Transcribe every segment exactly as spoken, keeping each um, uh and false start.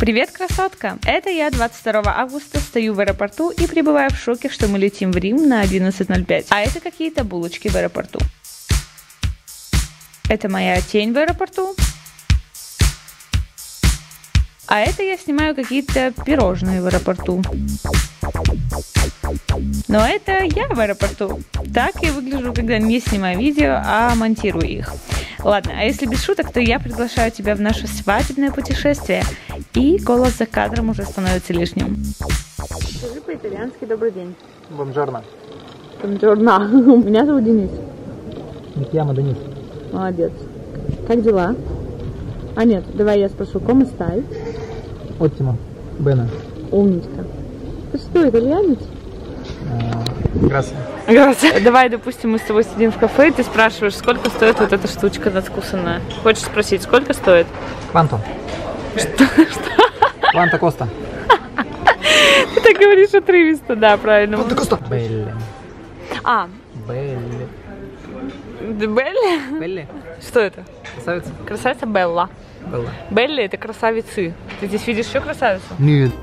Привет, красотка! Это я двадцать второго августа стою в аэропорту и пребываю в шоке, что мы летим в Рим на одиннадцать ноль пять. А это какие-то булочки в аэропорту. Это моя тень в аэропорту. А это я снимаю какие-то пирожные в аэропорту. Но это я в аэропорту. Так я выгляжу, когда не снимаю видео, а монтирую их. Ладно, а если без шуток, то я приглашаю тебя в наше свадебное путешествие. И голос за кадром уже становится лишним. Скажи по-итальянски добрый день. Бонжорно. Бонжорно. Меня зовут Денис. Микьяма Денис. Молодец. Как дела? А нет, давай я спрошу, como stai? Оттимо. Бена. Умничка. Ты что, итальянец? Грасса. Давай, допустим, мы с тобой сидим в кафе, и ты спрашиваешь, сколько стоит вот эта штучка надкусанная. Хочешь спросить, сколько стоит? Кванто. Что? Что? Кванто коста. Ты так говоришь отрывисто, да, правильно. Кванто коста. Белли. А. Белли. Белли? Белли. Что это? Красавица. Красавица Белла. Белла. Белли — это красавицы. Ты здесь видишь еще красавицу? Нет.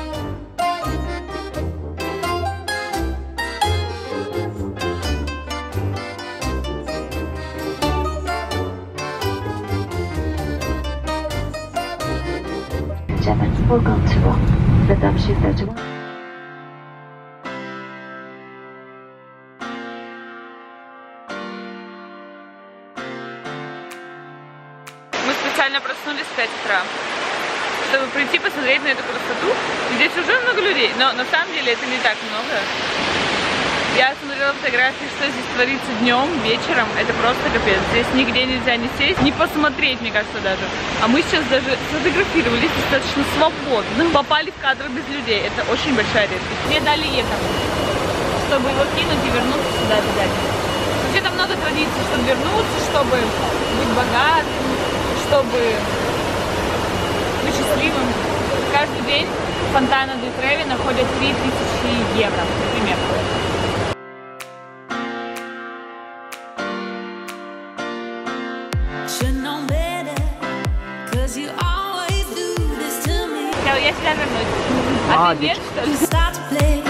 Мы специально проснулись в пять утра, чтобы прийти посмотреть на эту красоту. Здесь уже много людей, но на самом деле это не так много. Я смотрела фотографии, что здесь творится днем, вечером. Это просто капец. Здесь нигде нельзя не сесть, не посмотреть, мне кажется, даже. А мы сейчас даже сфотографировались достаточно свободно. Попали в кадры без людей. Это очень большая редкость. Мне дали ехать, чтобы его кинуть и вернуться сюда обязательно. Вообще там много традиций, чтобы вернуться, чтобы быть богатым, чтобы быть счастливым. Каждый день в Фонтана ди Треви находят три тысячи евро, например. Я сюда вернусь. А ты нет, что ли?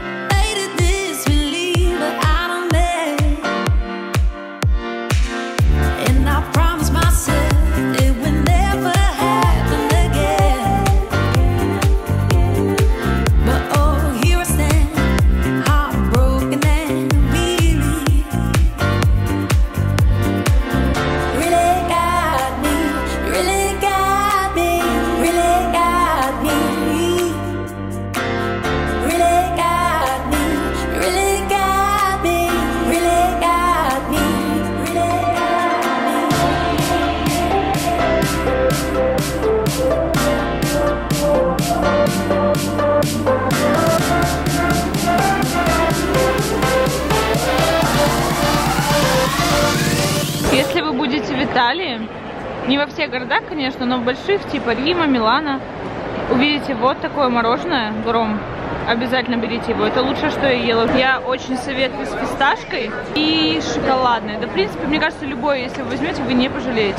Если вы будете в Италии, не во всех городах, конечно, но в больших, типа Рима, Милана, увидите вот такое мороженое, гром, обязательно берите его. Это лучшее, что я ела. Я очень советую с фисташкой и шоколадной. Да, в принципе, мне кажется, любое, если вы возьмете, вы не пожалеете.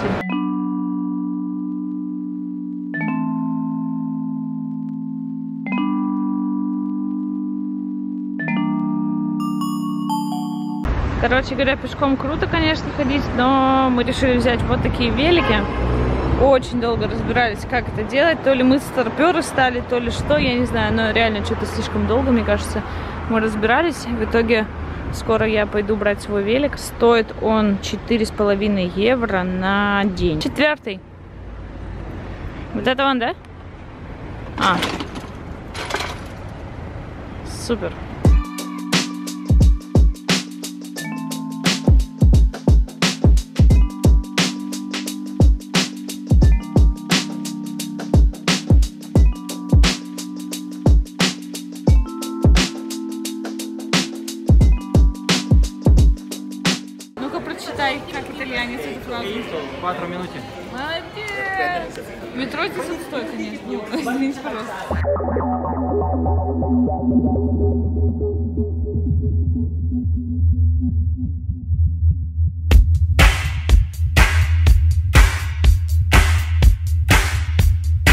Короче говоря, пешком круто, конечно, ходить, но мы решили взять вот такие велики. Очень долго разбирались, как это делать. То ли мы старперы стали, то ли что, я не знаю. Но реально что-то слишком долго, мне кажется, мы разбирались. В итоге скоро я пойду брать свой велик. Стоит он четыре с половиной евро на день. Четвертый. Вот это он, да? А. Супер. Прочитай, как итальянец эту фразу. Quattro minuti. Молодец! Метро здесь отстой, конечно. Извините, пожалуйста.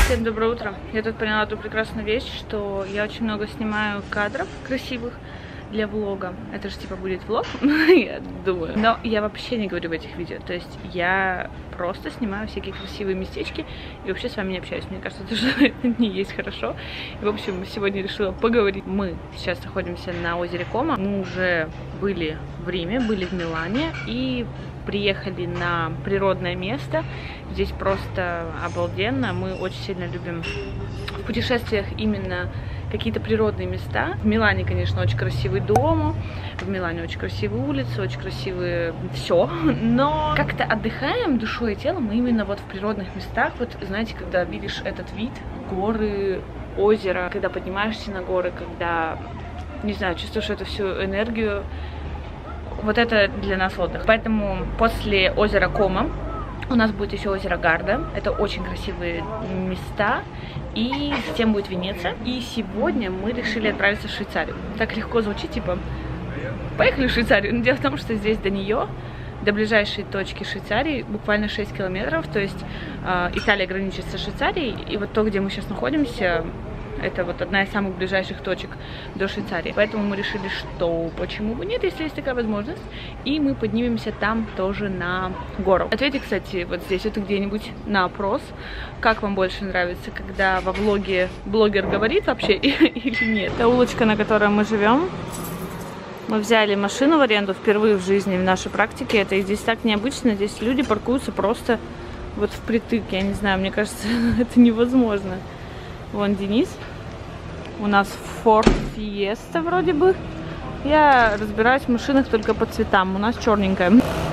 Всем доброе утро. Я тут поняла ту прекрасную вещь, что я очень много снимаю кадров красивых для влога. Это же типа будет влог, я думаю. Но я вообще не говорю в этих видео. То есть я просто снимаю всякие красивые местечки и вообще с вами не общаюсь. Мне кажется, это же не есть хорошо. И, в общем, сегодня решила поговорить. Мы сейчас находимся на озере Кома. Мы уже были в Риме, были в Милане и приехали на природное место. Здесь просто обалденно. Мы очень сильно любим в путешествиях именно какие-то природные места. В Милане, конечно, очень красивый дом, в Милане очень красивые улицы, очень красивые все, но как-то отдыхаем душой и телом мы именно вот в природных местах. Вот, знаете, когда видишь этот вид, горы, озеро, когда поднимаешься на горы, когда, не знаю, чувствуешь эту всю энергию, вот это для нас отдых. Поэтому после озера Кома у нас будет еще озеро Гарда. Это очень красивые места. И затем будет Венеция. И сегодня мы решили отправиться в Швейцарию. Так легко звучит, типа, поехали в Швейцарию. Но дело в том, что здесь до нее, до ближайшей точки Швейцарии, буквально шесть километров. То есть э, Италия граничит со Швейцарией. И вот то, где мы сейчас находимся, это вот одна из самых ближайших точек до Швейцарии. Поэтому мы решили, что почему бы нет, если есть такая возможность. И мы поднимемся там тоже на гору. Ответьте, кстати, вот здесь вот где-нибудь на опрос, как вам больше нравится, когда во влоге блогер говорит вообще или нет. Это улочка, на которой мы живем. Мы взяли машину в аренду впервые в жизни, в нашей практике. Это и здесь так необычно. Здесь люди паркуются просто вот впритык. Я не знаю, мне кажется, это невозможно. Вон Денис. У нас Ford Fiesta вроде бы. Я разбираюсь в машинах только по цветам. У нас черненькая.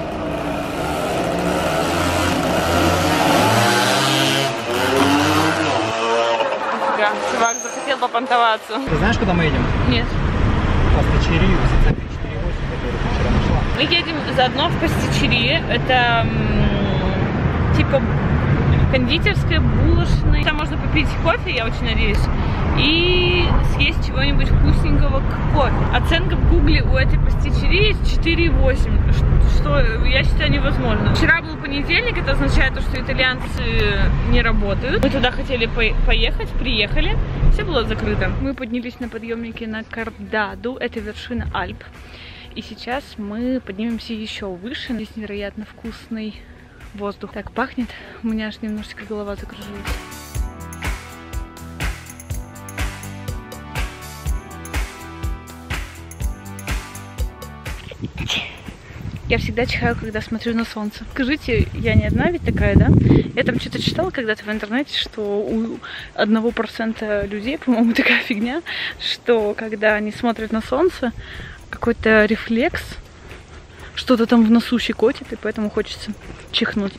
Чувак захотел попонтоваться. Ты знаешь, куда мы едем? Нет. В Пастичерию, четыре восемь, которую ты вчера нашла. Мы едем заодно в Пастичерии. Это типа кондитерская, булочная. Там можно попить кофе, я очень надеюсь, и съесть чего-нибудь вкусненького к кофе. Оценка в гугле у этой пастичерии четыре восемь, что я считаю невозможно. Вчера был понедельник, это означает, что итальянцы не работают. Мы туда хотели поехать, приехали, все было закрыто. Мы поднялись на подъемнике на Кардаду, это вершина Альп. И сейчас мы поднимемся еще выше. Здесь невероятно вкусный воздух. Так пахнет, у меня аж немножечко голова закружилась. Я всегда чихаю, когда смотрю на солнце. Скажите, я не одна ведь такая, да? Я там что-то читала когда-то в интернете, что у одного процента людей, по-моему, такая фигня, что когда они смотрят на солнце, какой-то рефлекс, что-то там в носу щекотит, и поэтому хочется чихнуть.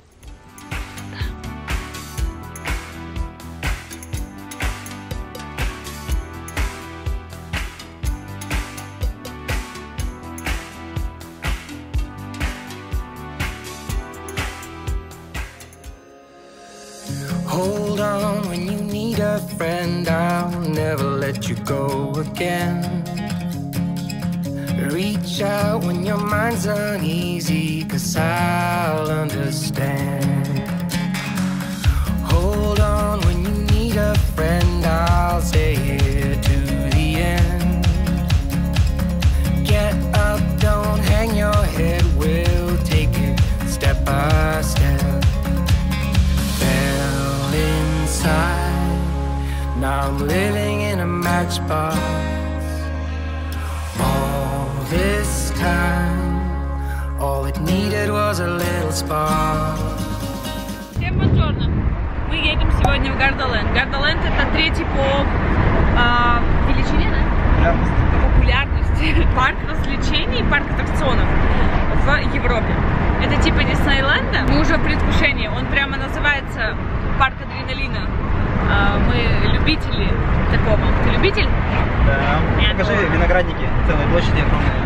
Hold on when you need a friend, I'll never let you go again. Reach out when your mind's uneasy, 'cause I'll understand. Hold on when you need a friend, I'll stay here to the end. Get up, don't hang your head, we'll take it step by step. Fell inside, now I'm living in a matchbox. This time, all it needed was a little spark. Всем бонжорно! Мы едем сегодня в Гардаленд. Гардаленд это третий по а, величине, да? Популярности парк развлечений, парк аттракционов в Европе. Это типа Диснейленда. Мы уже в предвкушении. Он прямо называется парк адреналина. А, мы любители такого. Ты любитель? Да. Нет. Покажи виноградники, целые площади огромные.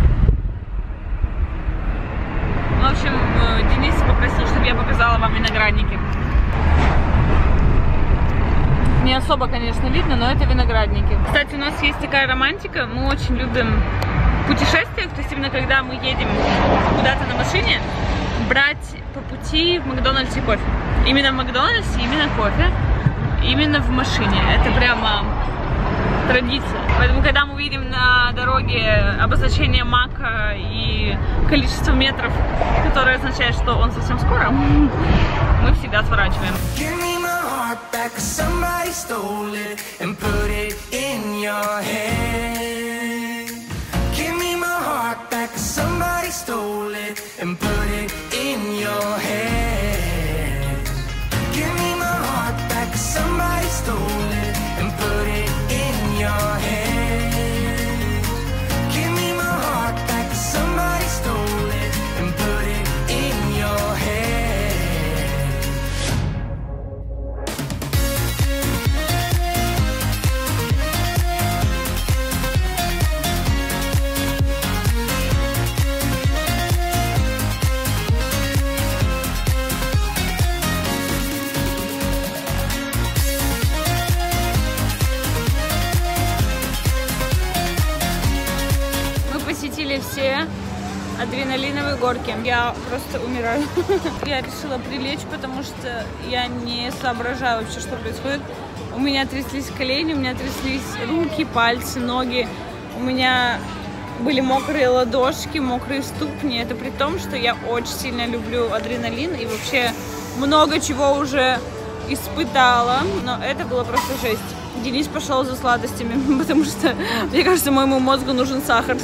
В общем, Денис попросил, чтобы я показала вам виноградники. Не особо, конечно, видно, но это виноградники. Кстати, у нас есть такая романтика. Мы очень любим в путешествиях, то есть именно когда мы едем куда-то на машине, брать по пути в Макдональдсе кофе. Именно в Макдональдсе, именно кофе. именно в машине. Это прямо традиция. Поэтому, когда мы видим на дороге обозначение Мака и количество метров, которое означает, что он совсем скоро, мы всегда сворачиваем. Все адреналиновые горки. Я просто умираю. Я решила прилечь, потому что я не соображаю вообще, что происходит. У меня тряслись колени, у меня тряслись руки, пальцы, ноги. У меня были мокрые ладошки, мокрые ступни. Это при том, что я очень сильно люблю адреналин и вообще много чего уже испытала. Но это было просто жесть. Денис пошел за сладостями, потому что, мне кажется, моему мозгу нужен сахар.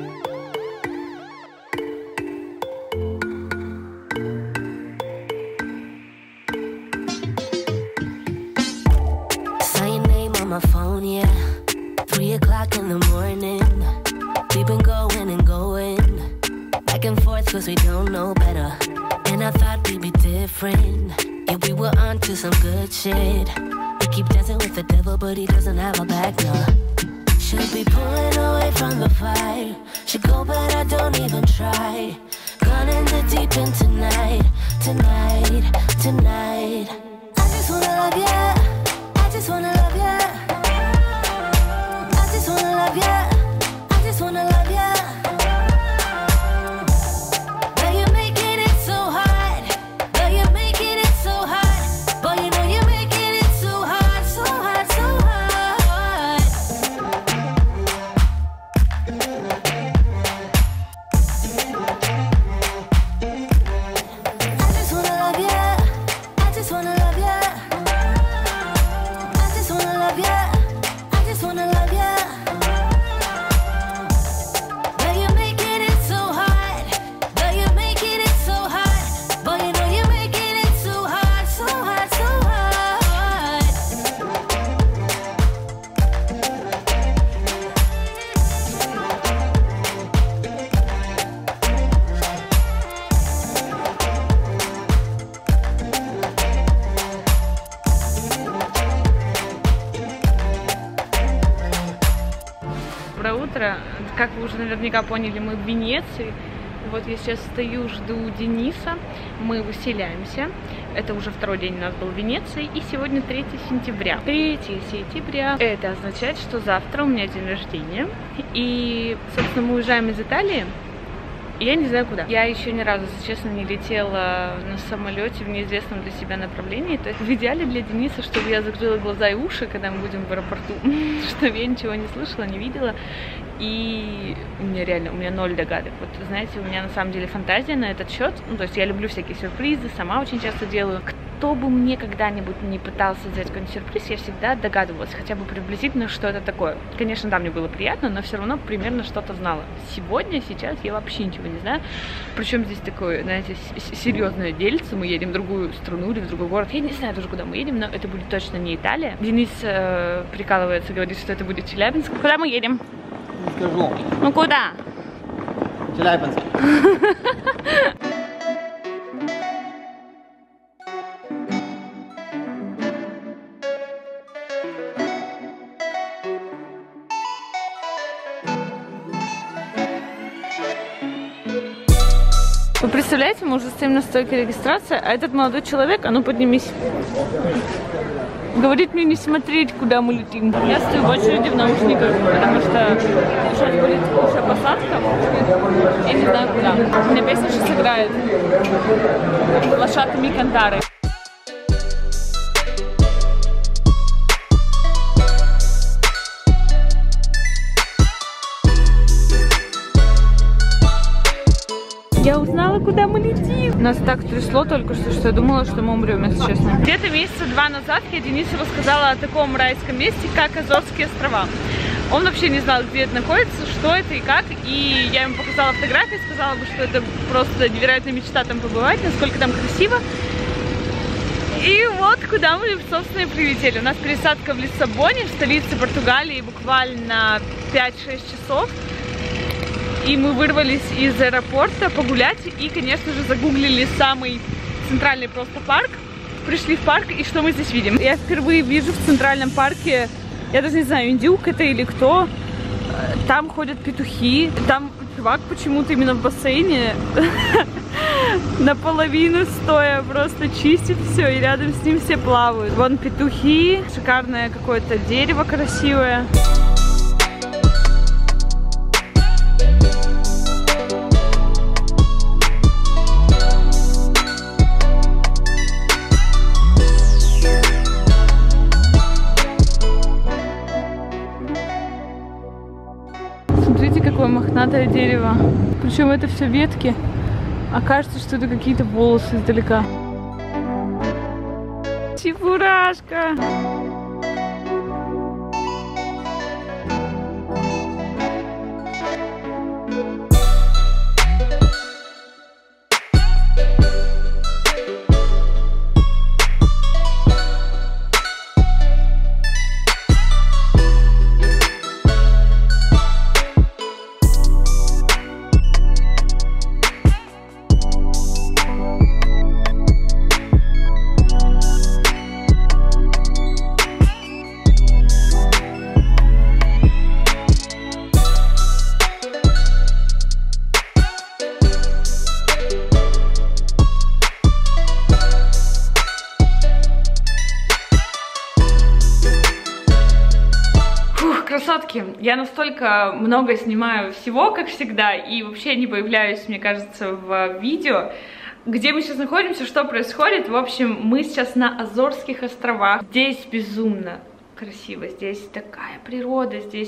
My phone, yeah. Three o'clock in the morning. We've been going and going back and forth cause we don't know better. And I thought we'd be different. Yeah, we were on to some good shit. We keep dancing with the devil, but he doesn't have a back, no. Should be pulling away from the fire. Should go, but I don't even try. Gone in the deep end tonight, tonight, tonight. I just wanna love ya. I just wanna love ya. I just wanna love ya. I just wanna love ya. Now you're making it so hard. Now you're making it so hard. Boy, you know you're making it so hard, so hard, so hard. I just wanna love ya. I just wanna love ya. I just wanna love ya. I just wanna love ya. Now you're making it so hard. Now you're making it so hard. Boy, you know you're making it so hard, so hard, so hard. Доброе утро. Как вы уже наверняка поняли, мы в Венеции. Вот я сейчас стою, жду Дениса. Мы выселяемся. Это уже второй день у нас был в Венеции. И сегодня третье сентября. третье сентября. Это означает, что завтра у меня день рождения. И, собственно, мы уезжаем из Италии. И я не знаю куда. Я еще ни разу, если честно, не летела на самолете в неизвестном для себя направлении. То есть в идеале для Дениса, чтобы я закрыла глаза и уши, когда мы будем в аэропорту, чтобы я ничего не слышала, не видела. И у меня реально, у меня ноль догадок. Вот, знаете, у меня на самом деле фантазия на этот счет. Ну, то есть я люблю всякие сюрпризы, сама очень часто делаю. Кто бы мне когда-нибудь не пытался сделать какой-нибудь сюрприз, я всегда догадывалась, хотя бы приблизительно, что это такое. Конечно, да, мне было приятно, но все равно примерно что-то знала. Сегодня, сейчас я вообще ничего не знаю. Причем здесь такое, знаете, серьезное дельце. Мы едем в другую страну или в другой город. Я не знаю даже, куда мы едем, но это будет точно не Италия. Денис э, прикалывается, говорит, что это будет Челябинск. Куда мы едем? Не скажу. Ну куда? Челябинск. Вы представляете, мы уже стоим на стойке регистрации, а этот молодой человек, а ну поднимись, говорит мне не смотреть, куда мы летим. Я стою в очереди в наушниках, потому что сейчас будет уже посадка, я не знаю куда. У меня песня сейчас играет «Лошадами Кантары». Нас так трясло только что, что я думала, что мы умрем, если честно. Где-то месяца два назад я Денису рассказала о таком райском месте, как Азорские острова. Он вообще не знал, где это находится, что это и как. И я ему показала фотографии, сказала бы, что это просто невероятная мечта там побывать, насколько там красиво. И вот куда мы, собственно, и прилетели. У нас пересадка в Лиссабоне, в столице Португалии, буквально пять-шесть часов. И мы вырвались из аэропорта погулять и, конечно же, загуглили самый центральный просто парк. Пришли в парк, и что мы здесь видим? Я впервые вижу в центральном парке, я даже не знаю, индюк это или кто. Там ходят петухи, там чувак почему-то именно в бассейне наполовину стоя просто чистит все, и рядом с ним все плавают. Вон петухи, шикарное какое-то дерево красивое. Смотрите, какое мохнатое дерево. Причем это все ветки. А кажется, что это какие-то волосы издалека. Чебурашка! Красотки, я настолько много снимаю всего, как всегда, и вообще не появляюсь, мне кажется, в видео. Где мы сейчас находимся, что происходит? В общем, мы сейчас на Азорских островах. Здесь безумно красиво, здесь такая природа, здесь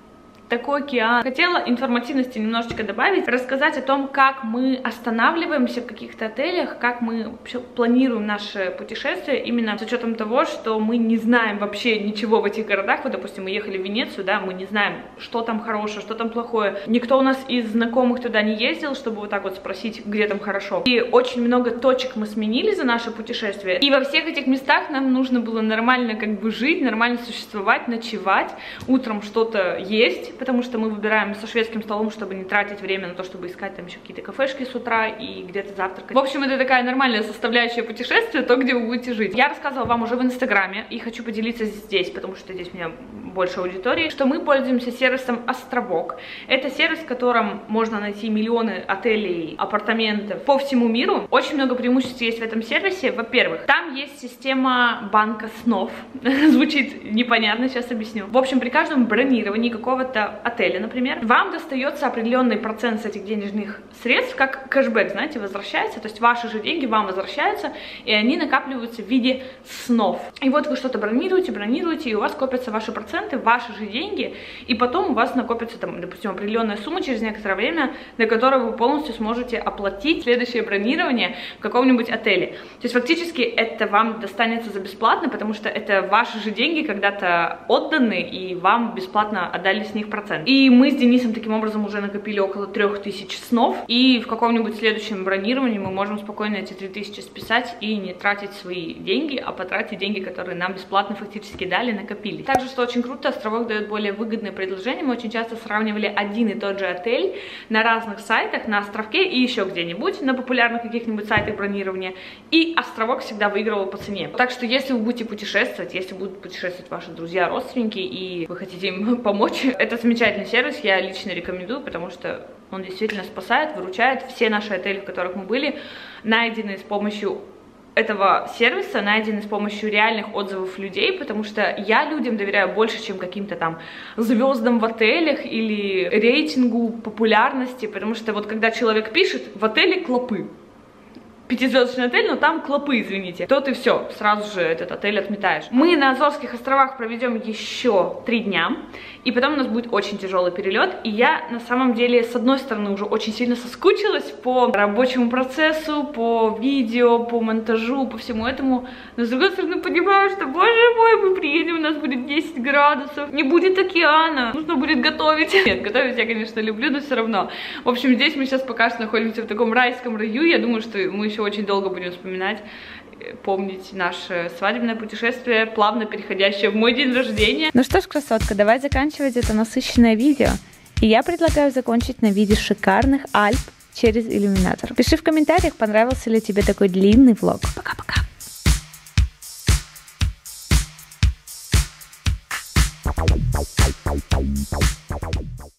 такой океан. Хотела информативности немножечко добавить, рассказать о том, как мы останавливаемся в каких-то отелях, как мы вообще планируем наше путешествие, именно с учетом того, что мы не знаем вообще ничего в этих городах. Вот, допустим, мы ехали в Венецию, да, мы не знаем, что там хорошее, что там плохое. Никто у нас из знакомых туда не ездил, чтобы вот так вот спросить, где там хорошо. И очень много точек мы сменили за наше путешествие. И во всех этих местах нам нужно было нормально как бы жить, нормально существовать, ночевать, утром что-то есть, потому что мы выбираем со шведским столом, чтобы не тратить время на то, чтобы искать там еще какие-то кафешки с утра и где-то завтракать. В общем, это такая нормальная составляющая путешествия, то, где вы будете жить. Я рассказывала вам уже в Инстаграме и хочу поделиться здесь, потому что здесь у меня больше аудитории, что мы пользуемся сервисом Островок. Это сервис, в котором можно найти миллионы отелей, апартаментов по всему миру. Очень много преимуществ есть в этом сервисе. Во-первых, там есть система банка снов. Звучит непонятно, сейчас объясню. В общем, при каждом бронировании какого-то отеля, например, вам достается определенный процент с этих денежных средств, как кэшбэк, знаете, возвращается, то есть ваши же деньги вам возвращаются, и они накапливаются в виде снов. И вот вы что-то бронируете, бронируете, и у вас копятся ваши проценты, ваши же деньги, и потом у вас накопится там, допустим, определенная сумма через некоторое время, до которой вы полностью сможете оплатить следующее бронирование в каком-нибудь отеле. То есть фактически это вам достанется за бесплатно, потому что это ваши же деньги когда-то отданы, и вам бесплатно отдали с них процент. И мы с Денисом таким образом уже накопили около трех тысяч снов, и в каком-нибудь следующем бронировании мы можем спокойно эти три тысячи списать и не тратить свои деньги, а потратить деньги, которые нам бесплатно фактически дали, накопили. Также, что очень круто, Островок дает более выгодные предложения. Мы очень часто сравнивали один и тот же отель на разных сайтах, на Островке и еще где-нибудь, на популярных каких-нибудь сайтах бронирования, и Островок всегда выигрывал по цене. Так что, если вы будете путешествовать, если будут путешествовать ваши друзья, родственники, и вы хотите им помочь, это замечательный сервис, я лично рекомендую, потому что он действительно спасает, выручает. Все наши отели, в которых мы были, найдены с помощью этого сервиса, найдены с помощью реальных отзывов людей, потому что я людям доверяю больше, чем каким-то там звездам в отелях или рейтингу популярности, потому что вот когда человек пишет «в отеле клопы», пятизвездочный отель, но там клопы, извините, то ты все, сразу же этот отель отметаешь. Мы на Азорских островах проведем еще три дня, и потом у нас будет очень тяжелый перелет, и я на самом деле с одной стороны уже очень сильно соскучилась по рабочему процессу, по видео, по монтажу, по всему этому. Но с другой стороны понимаю, что, боже мой, мы приедем, у нас будет десять градусов, не будет океана, нужно будет готовить. Нет, готовить я, конечно, люблю, но все равно. В общем, здесь мы сейчас пока что находимся в таком райском раю. Я думаю, что мы еще очень долго будем вспоминать, помнить наше свадебное путешествие, плавно переходящее в мой день рождения. Ну что ж, красотка, давай заканчивать это насыщенное видео. И я предлагаю закончить на виде шикарных Альп через иллюминатор. Пиши в комментариях, понравился ли тебе такой длинный влог. Пока-пока. Bye.